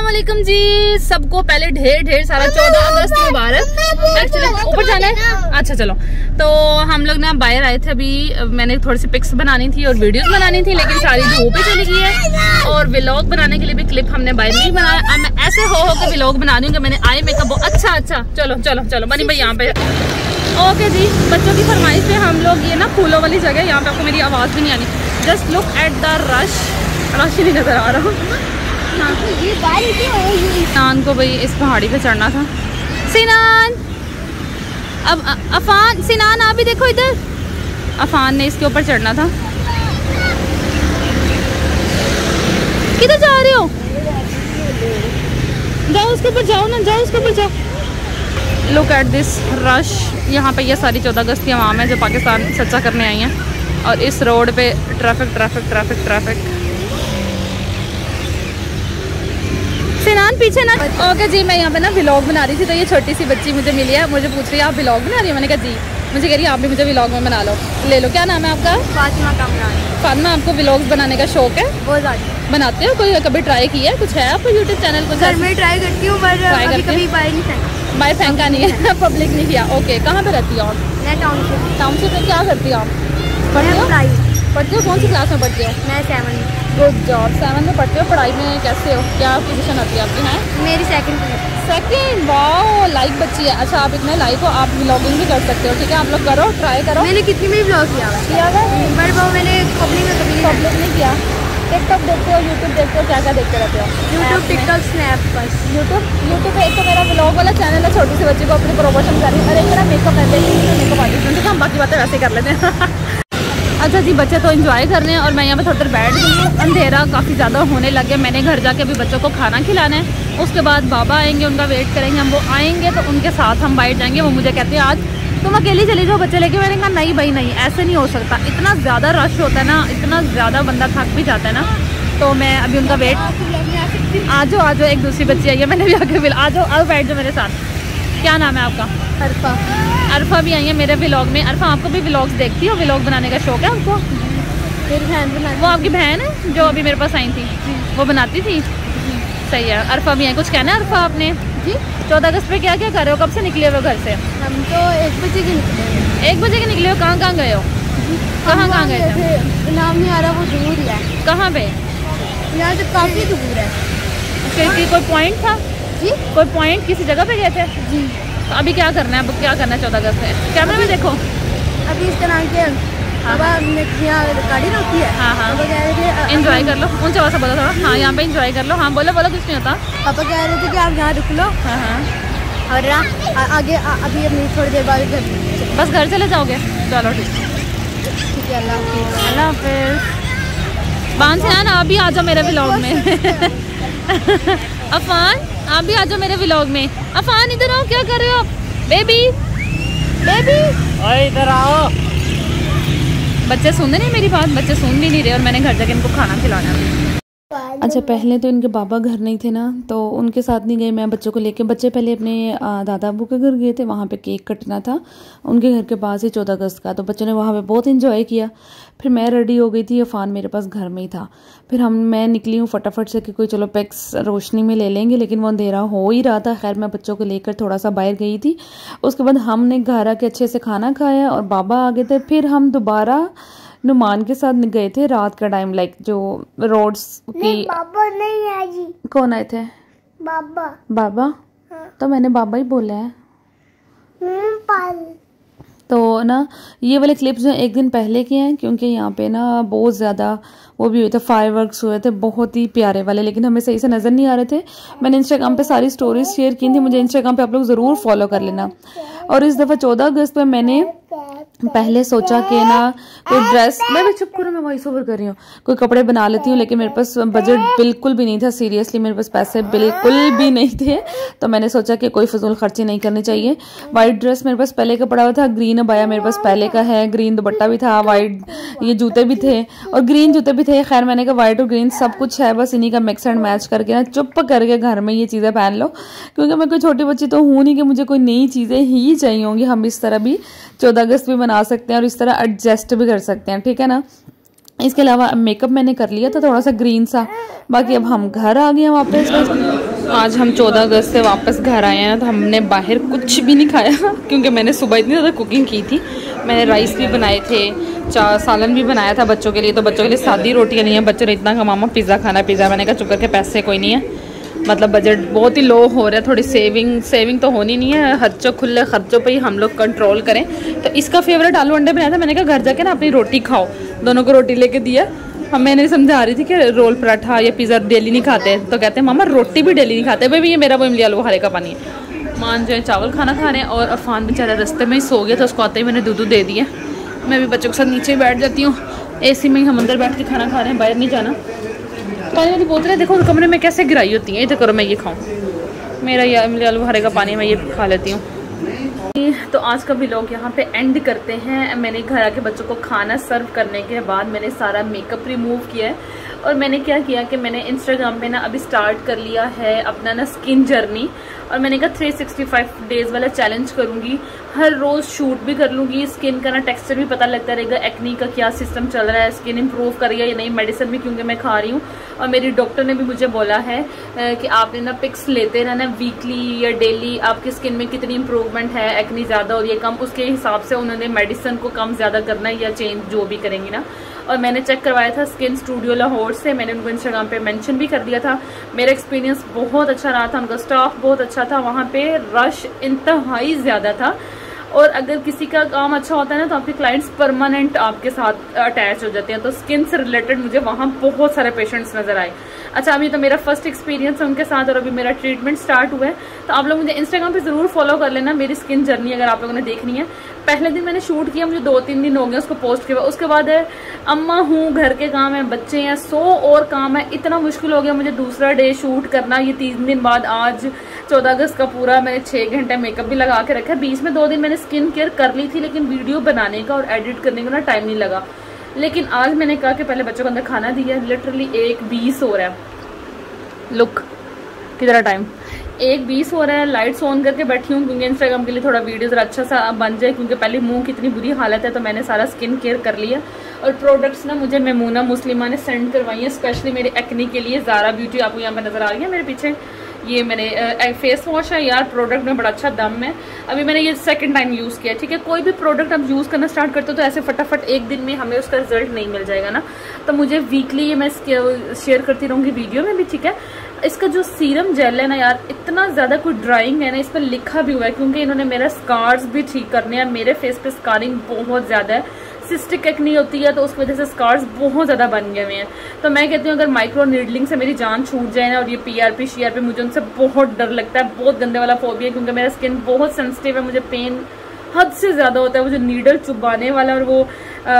अस्सलामुअलैकुम जी सबको। पहले ढेर सारा 14 अगस्त मुबारक। एक्चुअली ऊपर जाना है। अच्छा चलो, तो हम लोग ना बाहर आए थे अभी। मैंने थोड़ी सी पिक्स बनानी थी और वीडियोस बनानी थी, लेकिन सारी धूप पे चली गई है। और व्लॉग बनाने के लिए भी क्लिप हमने बाहर नहीं बनाया। अब मैं ऐसे हो के व्लॉग बना दूंगी। मैंने आई मेकअप अच्छा चलो बनी भाई यहाँ पे। ओके जी, बच्चों की फरमाइश पे हम लोग ये ना फूलों वाली जगह, यहाँ पे आपको मेरी आवाज़ भी नहीं आनी। Just look at the rush ही नहीं नजर आ रहा। सिनान को भाई इस पहाड़ी पे चढ़ना था। सिनान, अब अफान, सिनान आप भी देखो इधर। अफान ने इसके ऊपर चढ़ना था। किधर जा रहे हो? जाओ उसके ऊपर जाओ ना, जाओ उसके ऊपर जाओ। Look at this rush. यहाँ पे ये सारी 14 अगस्त की आवाम है जो पाकिस्तान चर्चा करने आई हैं। और इस रोड पे ट्रैफिक। सिनान पीछे ना। ओके जी, मैं यहाँ पे ना व्लॉग बना रही थी, तो ये छोटी सी बच्ची मुझे मिली है। मुझे पूछ रही है आप व्लॉग बना रही है? मैंने कहा जी। मुझे कह रही है आप भी मुझे व्लॉग में बना लो, ले लो। क्या नाम है आपका? फातिमा कामरान। फातिमा, आपको व्लॉग्स बनाने का शौक है? बहुत ज़्यादा। बनाते हो? कोई कभी ट्राई किया है? कुछ है आपको यूट्यूब चैनल? कुछ घर में ट्राई करती हूँ, कभी बाहर फेंका नहीं है। पब्लिक नहीं किया। ओके, कहाँ पे रहती हो आप? मैं टाउनशिप में। क्या करती हो आप? पढ़ती हो? कौन सी क्लास में पढ़ती हो? मैं 7 में। Good job. 7 में पढ़ते हो। पढ़ाई में कैसे हो? क्या पोजीशन आती है आपकी? है मेरी सेकंड। वाओ, लाइक बच्ची है। अच्छा, आप इतने लाइक हो, आप व्लॉगिंग भी कर सकते हो। ठीक है, आप लोग करो, ट्राई करो। मैंने कितनी में व्लॉग किया है? पर वो मैंने पब्लिक नहीं किया। टिकटॉक देखते हो, यूट्यूब देखते हो, क्या देखते रहते हो? YouTube, TikTok, snap. बस यूट्यूब पे एक तो मेरा व्लॉग वाला चैनल है, छोटी सी बच्ची को अपनी प्रमोशन कर रही है। और एक मेरा मेकअप है, मेकअप आर्टिस्ट। हम बाकी बातें वैसे कर लेते हैं। अच्छा जी, बच्चे तो एंजॉय कर रहे हैं और मैं यहाँ पे थोड़ी देर बैठ गई हूँ। अंधेरा काफ़ी ज़्यादा होने लगे। मैंने घर जाके अभी बच्चों को खाना खिलाना है। उसके बाद बाबा आएंगे, उनका वेट करेंगे हम। वो आएंगे तो उनके साथ हम बाहर जाएंगे। वो मुझे कहते हैं आज तुम अकेली चली जाओ बच्चे लेके। मैंने कहा नहीं भाई नहीं, ऐसे नहीं हो सकता। इतना ज़्यादा रश होता है ना, इतना ज़्यादा बंदा थक भी जाता है ना। तो मैं अभी उनका वेट। आ जाओ, एक दूसरी बच्ची आई है, मैंने भी आके आ जाओ बैठ जाओ मेरे साथ। क्या नाम है आपका? अरफा भी आई है मेरे व्लॉग में। अरफा, आपको भी व्लॉग्स देखती हो? व्लॉग बनाने का शौक है आपको? मेरी बहन बनाती। वो आपकी बहन है जो अभी मेरे पास आई थी? वो बनाती थी। सही है। अरफा भी है। कुछ कहना है अरफा आपने? जी। 14 अगस्त पे क्या क्या कर रहे हो? कब से निकले हो घर से? हम तो 1 बजे के निकले। 1 बजे के निकले हो? कहाँ गए हो? कहाँ गए थे? नाम नहीं आ रहा, वो दूर है। कहाँ पे? यहाँ से काफ़ी दूर है। फिर कोई पॉइंट था? जी। कोई पॉइंट किसी जगह पे गए थे? जी। तो अभी क्या करना है? अब क्या करना है 14 अगस्त में? कैमरे में देखो। अभी इस तरह के गाड़ी होती है। हाँ। एंजॉय कर लो। उन से बोलो थोड़ा। हाँ, यहाँ पे एंजॉय कर लो। हाँ बोलो कुछ नहीं होता। पापा कह रहे थे कि आप यहाँ रुक लो। हाँ। और आगे अभी अपनी थोड़ी देर बाद बस घर चले जाओगे? चलो ठीक है। अल्लाह हाफिज़। बान से ना, आप भी आ जाओ मेरे व्लॉग में। अफान, आप भी आ जाओ मेरे व्लॉग में। अफान इधर आओ, क्या कर रहे हो आप? बेबी इधर आओ। बच्चे सुन नहीं मेरी बात, बच्चे सुन भी नहीं रहे और मैंने घर जाके इनको खाना खिलाना है। अच्छा, पहले तो इनके बाबा घर नहीं थे ना, तो उनके साथ नहीं गए मैं बच्चों को लेके। बच्चे पहले अपने दादा अबू के घर गए थे, वहाँ पे केक कटना था उनके घर के पास ही 14 अगस्त का। तो बच्चों ने वहाँ पे बहुत एंजॉय किया। फिर मैं रेडी हो गई थी, अफान मेरे पास घर में ही था। फिर मैं निकली हूँ फटाफट से कि कोई चलो पिक्स रोशनी में ले लेंगे, लेकिन वो अंधेरा हो ही रहा था। खैर मैं बच्चों को लेकर थोड़ा सा बाहर गई थी। उसके बाद हमने घर आके अच्छे से खाना खाया और बाबा आ गए थे। फिर हम दोबारा नुमान के साथ गए थे रात का टाइम, लाइक जो रोड्स की। बाबा नहीं है जी। कौन आए थे? बाबा। हाँ। तो मैंने बाबा ही बोला है। तो ना ये वाले क्लिप्स जो एक दिन पहले के हैं, क्योंकि यहाँ पे ना बहुत ज़्यादा वो भी हुए थे, फायरवर्क्स हुए थे बहुत ही प्यारे वाले, लेकिन हमें सही से नज़र नहीं आ रहे थे। मैंने इंस्टाग्राम पे सारी स्टोरीज शेयर की थी, मुझे इंस्टाग्राम पे आप लोग ज़रूर फॉलो कर लेना। और इस दफ़ा 14 अगस्त पे मैंने पहले सोचा कि ना कोई ड्रेस, मैं भी चुप करूँ, मैं वॉइस ओवर कर रही हूँ, कोई कपड़े बना लेती हूँ, लेकिन मेरे पास बजट बिल्कुल भी नहीं था। सीरियसली मेरे पास पैसे बिल्कुल भी नहीं थे। तो मैंने सोचा कि कोई फजूल खर्ची नहीं करनी चाहिए। वाइट ड्रेस मेरे पास पहले का पड़ा हुआ था, ग्रीन अबाया मेरे पास पहले का है, ग्रीन दुपट्टा भी था, वाइट ये जूते भी थे और ग्रीन जूते भी थे। खैर मैंने कहा वाइट और ग्रीन सब कुछ है, बस इन्हीं का मिक्स एंड मैच करके ना चुप करके घर में ये चीज़ें पहन लो, क्योंकि मैं कोई छोटी बच्ची तो हूँ नहीं कि मुझे कोई नई चीज़ें ही चाहिए होंगी। हम इस तरह भी 14 अगस्त भी मना सकते हैं और इस तरह एडजस्ट भी कर सकते हैं, ठीक है ना। इसके अलावा मेकअप मैंने कर लिया था थोड़ा सा ग्रीन सा। बाकी अब हम घर आ गए हैं वापस। आज हम 14 अगस्त से वापस घर आए हैं, तो हमने बाहर कुछ भी नहीं खाया क्योंकि मैंने सुबह इतनी ज़्यादा कुकिंग की थी। मैंने राइस भी बनाए थे, सालन भी बनाया था बच्चों के लिए, तो बच्चों के लिए सादी रोटियाँ नहीं है। बच्चों ने इतना कहा मामा पिज़्ज़ा खाना, पिज़्ज़ा। मैंने कहा चुप करके पैसे कोई नहीं है, मतलब बजट बहुत ही लो हो रहा है, थोड़ी सेविंग तो होनी नहीं है, खर्चों खुले खर्चों पे ही हम लोग कंट्रोल करें। तो इसका फेवरेट आलू अंडे बनाया था। मैंने कहा घर जाके ना अपनी रोटी खाओ, दोनों को रोटी लेके दिया। हम मैंने समझा रही थी कि रोल पराठा या पिज़्ज़ा डेली नहीं खाते, तो कहते हैं मामा रोटी भी डेली नहीं खाते। भाई ये मेरा वो इमली आलू बुखारे का पानी है। मान जो है चावल खाना खा रहे हैं, और अरफान बेचारा रास्ते में ही सो गया, तो उसको आते ही मैंने दूध दे दिया। मैं भी बच्चों के साथ नीचे बैठ जाती हूँ, AC में ही हम अंदर बैठ के खाना खा रहे हैं, बाहर नहीं जाना। पानी वाली बोतलें देखो कमरे में कैसे गिराई होती हैं, इधर करो मैं ये खाऊँ, मेरा ये इमली आलू बुखारे का पानी मैं ये खा लेती हूँ। तो आज का व्लॉग यहाँ पे एंड करते हैं। मैंने घर आके बच्चों को खाना सर्व करने के बाद मैंने सारा मेकअप रिमूव किया है, और मैंने क्या किया कि मैंने इंस्टाग्राम पे ना अभी स्टार्ट कर लिया है अपना ना स्किन जर्नी, और मैंने कहा 365 डेज़ वाला चैलेंज करूँगी, हर रोज़ शूट भी कर लूँगी, स्किन का ना टेक्सचर भी पता लगता रहेगा, एक्नी का क्या सिस्टम चल रहा है, स्किन इंप्रूव कर रही है या नहीं, मेडिसिन भी क्योंकि मैं खा रही हूँ। और मेरी डॉक्टर ने भी मुझे बोला है कि आपने ना पिक्स लेते रहना वीकली या डेली, आपकी स्किन में कितनी इंप्रूवमेंट है, एक्नी ज़्यादा और ये कम, उसके हिसाब से उन्होंने मेडिसिन को कम ज़्यादा करना है या चेंज जो भी करेंगी ना। और मैंने चेक करवाया था स्किन स्टूडियो लाहौर से, मैंने उनको इंस्टाग्राम पे मेंशन भी कर दिया था। मेरा एक्सपीरियंस बहुत अच्छा रहा था, उनका स्टाफ बहुत अच्छा था, वहाँ पे रश इंतहाई ज़्यादा था, और अगर किसी का काम अच्छा होता है ना तो आपके क्लाइंट्स परमानेंट आपके साथ अटैच हो जाते हैं। तो स्किन से रिलेटेड मुझे वहाँ बहुत सारे पेशेंट्स नजर आए। अच्छा, अभी तो मेरा फर्स्ट एक्सपीरियंस है उनके साथ, और अभी मेरा ट्रीटमेंट स्टार्ट हुआ है। तो आप लोग मुझे इंस्टाग्राम पे ज़रूर फॉलो कर लेना, मेरी स्किन जर्नी अगर आप लोगों ने देखनी है। पहले दिन मैंने शूट किया, मुझे 2-3 दिन हो गए उसको पोस्ट किया। उसके बाद है अम्मा हूँ, घर के काम है, बच्चे हैं, 100 और काम है, इतना मुश्किल हो गया मुझे दूसरा डे शूट करना। ये 3 दिन बाद आज 14 अगस्त का पूरा मैंने 6 घंटे मेकअप भी लगा के रखा है। बीच में 2 दिन मैंने स्किन केयर कर ली थी, लेकिन वीडियो बनाने का और एडिट करने का ना टाइम नहीं लगा। लेकिन आज मैंने कहा कि पहले बच्चों को अंदर खाना दिया, लिटरली 1:20 हो रहा है। लुक कितना टाइम, 1:20 हो रहा है। लाइट्स ऑन करके बैठी हूँ क्योंकि इंस्टाग्राम के लिए थोड़ा वीडियो जरा अच्छा सा बन जाए, क्योंकि पहले मुंह की इतनी बुरी हालत है। तो मैंने सारा स्किन केयर कर लिया, और प्रोडक्ट्स ना मुझे मेमूना मुस्लिमा ने सेंड करवाई है स्पेशली मेरे एक्नी के लिए। ज़ारा ब्यूटी आपको यहाँ पर नज़र आ रही है मेरे पीछे, ये मैंने फेस वॉश है यार, प्रोडक्ट में बड़ा अच्छा दम है। अभी मैंने ये सेकंड टाइम यूज़ किया, ठीक है। कोई भी प्रोडक्ट आप यूज़ करना स्टार्ट करते हो तो ऐसे फटाफट एक दिन में हमें उसका रिजल्ट नहीं मिल जाएगा ना, तो मुझे वीकली ये मैं शेयर करती रहूँगी वीडियो में भी, ठीक है। इसका जो सीरम जेल है ना यार, इतना ज़्यादा कोई ड्राइंग है ना, इस पर लिखा भी हुआ है क्योंकि इन्होंने मेरा स्कार्स भी ठीक करने हैं। मेरे फेस पे स्कारिंग बहुत ज़्यादा है, सिस्टिक एक्नी होती है, तो उस वजह से स्कार्स बहुत ज़्यादा बन गए हुए हैं। तो मैं कहती हूँ अगर माइक्रो नीडलिंग से मेरी जान छूट जाए ना, और ये PRP CRP मुझे उनसे बहुत डर लगता है, बहुत गंदे वाला फोबिया, क्योंकि मेरा स्किन बहुत सेंसिटिव है, मुझे पेन हद से ज़्यादा होता है। वो जो नीडल चुबाने वाला और वो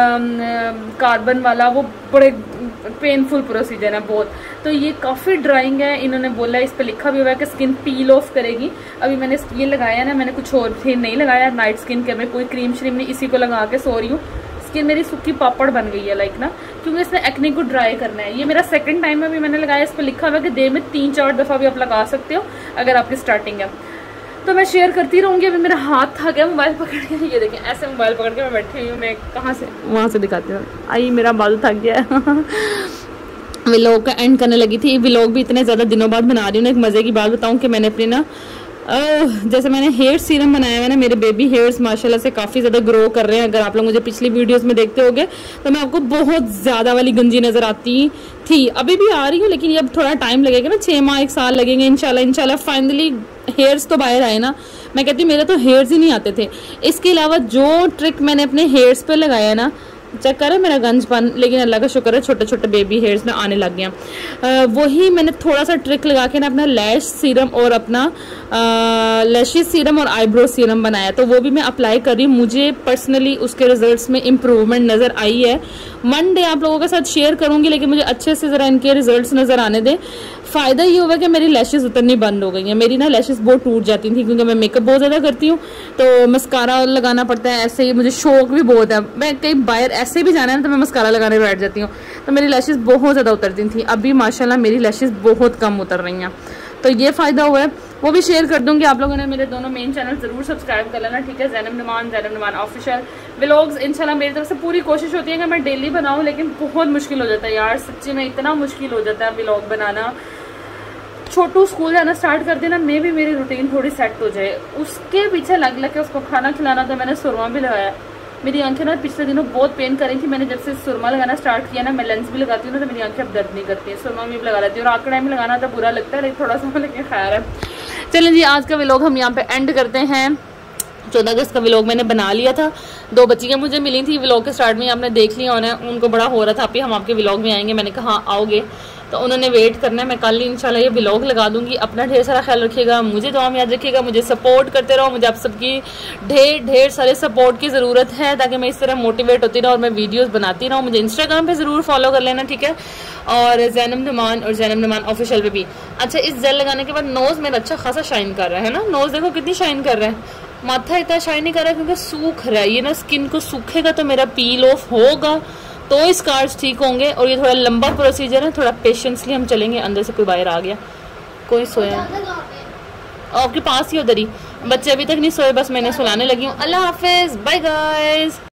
कार्बन वाला, वो बड़े पेनफुल प्रोसीजर है बहुत। तो ये काफ़ी ड्राइंग है, इन्होंने बोला है, इस पर लिखा भी हुआ है कि स्किन पील ऑफ करेगी। अभी मैंने ये लगाया ना, मैंने कुछ और भी नहीं लगाया, नाइट स्किन केयर में कोई क्रीम श्रीम नहीं, इसी को लगा के सो रही हूँ। स्किन मेरी सूखी पापड़ बन गई है लाइक ना, क्योंकि इसने एक्ने को ड्राई करना है। ये मेरा सेकंड टाइम है, अभी मैंने लगाया। इस पर लिखा हुआ है कि डे में 3-4 दफ़ा भी आप लगा सकते हो अगर आपकी स्टार्टिंग है। तो मैं शेयर करती रहूँगी। अभी मेरा हाथ थक गया मोबाइल पकड़ के, ये देखें ऐसे मोबाइल पकड़ के मैं बैठी हुई हूँ। मैं कहाँ से वहाँ से दिखाती हूँ, आई मेरा बाल थक गया है। व्लॉग का एंड करने लगी थी। व्लॉग भी इतने ज़्यादा दिनों बाद बना रही हूँ ना। एक मज़े की बात बताऊँ कि मैंने अपनी ना जैसे मैंने हेयर सीरम बनाया है ना, मेरे बेबी हेयर्स माशाल्लाह से काफ़ी ज़्यादा ग्रो कर रहे हैं। अगर आप लोग मुझे पिछली वीडियोस में देखते होगे तो मैं आपको बहुत ज़्यादा वाली गंजी नज़र आती थी, अभी भी आ रही हूँ, लेकिन ये अब थोड़ा टाइम लगेगा ना, 6 माह 1 साल लगेंगे इंशाल्लाह फाइनली हेयर्स तो बाहर आए ना। मैं कहती हूँ मेरे तो हेयर्स ही नहीं आते थे। इसके अलावा जो ट्रिक मैंने अपने हेयर्स पर लगाया ना, चेक करें मेरा गंजपन, लेकिन अल्लाह का शुक्र है छोटे छोटे बेबी हेयर्स में आने लग गया। वही मैंने थोड़ा सा ट्रिक लगा के ना अपना लैश सीरम और अपना लैशेस सीरम और आईब्रो सीरम बनाया, तो वो भी मैं अप्लाई कर रही हूँ। मुझे पर्सनली उसके रिजल्ट्स में इम्प्रूवमेंट नज़र आई है। वन डे आप लोगों के साथ शेयर करूँगी, लेकिन मुझे अच्छे से ज़रा इनके रिजल्ट्स नज़र आने दें। फ़ायदा ये हुआ कि मेरी लैशेस उतरनी बंद हो गई हैं। मेरी ना लैशेस बहुत टूट जाती थी क्योंकि मैं मेकअप बहुत ज़्यादा करती हूँ, तो मस्कारा लगाना पड़ता है। ऐसे ही मुझे शौक भी बहुत है, मैं कहीं बाहर ऐसे भी जाना है तो मैं मस्कारा लगाने बैठ जाती हूँ, तो मेरी लैशेस बहुत ज़्यादा उतरती थी। अभी माशाल्लाह मेरी लैशेस बहुत कम उतर रही हैं, तो ये फ़ायदा हुआ है, वो भी शेयर कर दूंगी। आप लोगों ने मेरे दोनों मेन चैनल ज़रूर सब्सक्राइब कर लेना, ठीक है। ज़ैनब नुमान ऑफिशियल व्लॉग्स इंशाल्लाह मेरी तरफ से पूरी कोशिश होती है कि मैं डेली बनाऊँ, लेकिन बहुत मुश्किल हो जाता है यार, सच्ची में इतना मुश्किल हो जाता है व्लॉग बनाना। छोटू स्कूल जाना स्टार्ट कर देना, मे भी मेरी रूटीन थोड़ी सेट हो जाए। उसके पीछे लग लग के उसको खाना खिलाना था, मैंने सुरमा भी लगाया। मेरी आंखें ना पिछले दिनों बहुत पेन कर रही थी, मैंने जब से सुरमा लगाना स्टार्ट किया ना, मैं लेंस भी लगाती हूँ ना तो मेरी आंखें अब दर्द नहीं करती है, सुरमा भी लगा लेती हूँ। और आंकड़े में लगाना तो बुरा लगता है, लेकिन थोड़ा सा लेकिन खैर है। चलें जी, आज का व्लॉग हम यहाँ पे एंड करते हैं। 14 अगस्त का व्लॉग मैंने बना लिया था, 2 बच्चियाँ मुझे मिली थी व्लॉग के स्टार्ट में, आपने देख लिया होना, उनको बड़ा हो रहा था आप हम आपके व्लॉग में आएंगे। मैंने कहा हाँ आओगे, तो उन्होंने वेट करना है। मैं कल ही इंशाल्लाह ये व्लॉग लगा दूंगी। अपना ढेर सारा ख्याल रखिएगा, मुझे दुआ में याद रखिएगा, मुझे सपोर्ट करते रहो। मुझे आप सबकी ढेर सारे सपोर्ट की ज़रूरत है ताकि मैं इस तरह मोटिवेट होती रहूँ और मैं वीडियोस बनाती रहूँ। मुझे इंस्टाग्राम पे ज़रूर फॉलो कर लेना, ठीक है, और ज़ैनब नुमान और ज़ैनब नुमान ऑफिशियल पे भी। अच्छा, इस जेल लगाने के बाद नोज़ मेरा अच्छा खासा शाइन कर रहा है ना, नोज़ देखो कितनी शाइन कर रहा है। माथा इतना शाइन नहीं कर रहा है क्योंकि सूख रहा है, ये ना स्किन को सूखेगा तो मेरा पील ऑफ होगा तो स्कार्स ठीक होंगे। और ये थोड़ा लंबा प्रोसीजर है, थोड़ा पेशेंसली हम चलेंगे। अंदर से कोई बाहर आ गया, कोई सोया आपके पास ही उधर ही, बच्चे अभी तक नहीं सोए, बस मैंने सुलाने लगी हूँ। अल्लाह हाफिज, बाय गाइज।